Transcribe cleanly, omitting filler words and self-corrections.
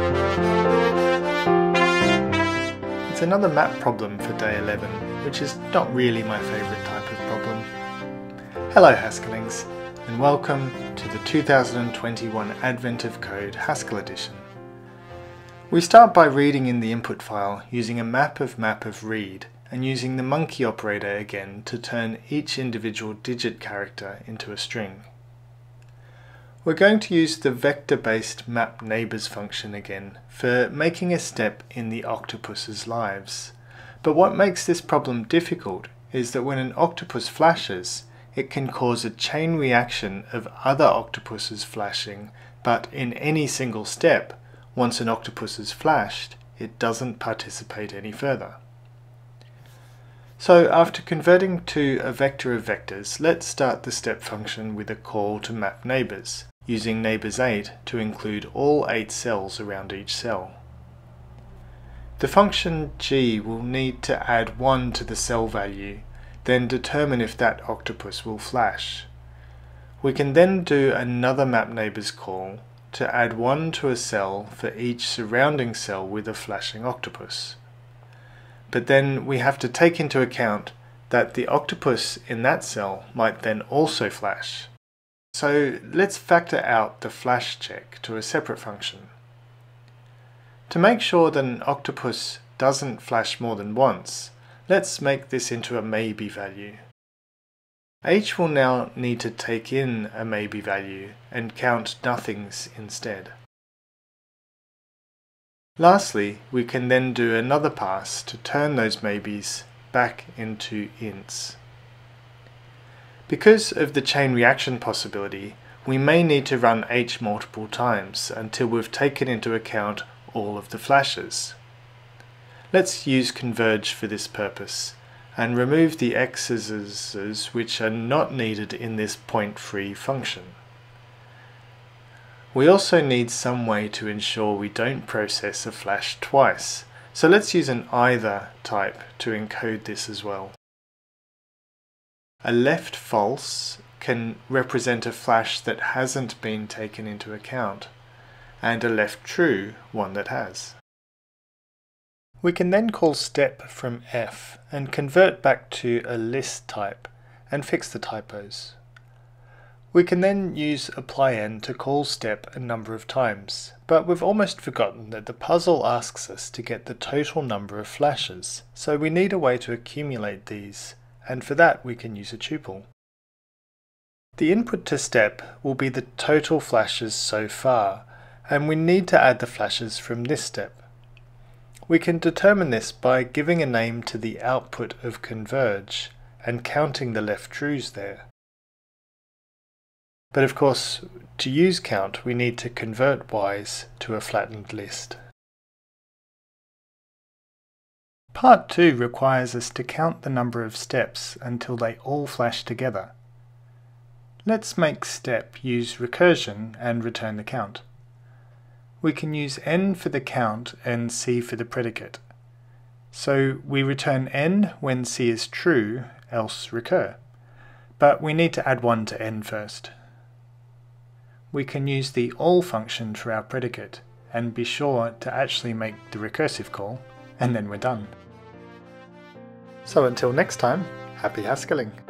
It's another map problem for day 11, which is not really my favourite type of problem. Hello Haskellings, and welcome to the 2021 Advent of Code Haskell edition. We start by reading in the input file using a map of read, and using the monkey operator again to turn each individual digit character into a string. We're going to use the vector-based map neighbours function again for making a step in the octopus's lives. But what makes this problem difficult is that when an octopus flashes, it can cause a chain reaction of other octopuses flashing, but in any single step, once an octopus is flashed, it doesn't participate any further. So after converting to a vector of vectors, let's start the step function with a call to map neighbours, using neighbours8 to include all 8 cells around each cell. The function g will need to add 1 to the cell value, then determine if that octopus will flash. We can then do another map neighbours call to add 1 to a cell for each surrounding cell with a flashing octopus. But then we have to take into account that the octopus in that cell might then also flash. So let's factor out the flash check to a separate function. To make sure that an octopus doesn't flash more than once, let's make this into a maybe value. H will now need to take in a maybe value and count nothings instead. Lastly, we can then do another pass to turn those maybes back into ints. Because of the chain reaction possibility, we may need to run H multiple times until we've taken into account all of the flashes. Let's use converge for this purpose and remove the x's which are not needed in this point-free function. We also need some way to ensure we don't process a flash twice, so let's use an either type to encode this as well. A left false can represent a flash that hasn't been taken into account, and a left true one that has. We can then call step from f and convert back to a list type and fix the typos. We can then use apply_n to call step a number of times, but we've almost forgotten that the puzzle asks us to get the total number of flashes, so we need a way to accumulate these, and for that we can use a tuple. The input to step will be the total flashes so far, and we need to add the flashes from this step. We can determine this by giving a name to the output of converge and counting the left trues there. But of course, to use count we need to convert y's to a flattened list. Part 2 requires us to count the number of steps until they all flash together. Let's make step use recursion and return the count. We can use n for the count and c for the predicate. So we return n when c is true, else recur. But we need to add 1 to n first. We can use the all function for our predicate and be sure to actually make the recursive call, and then we're done. So until next time, happy Haskelling!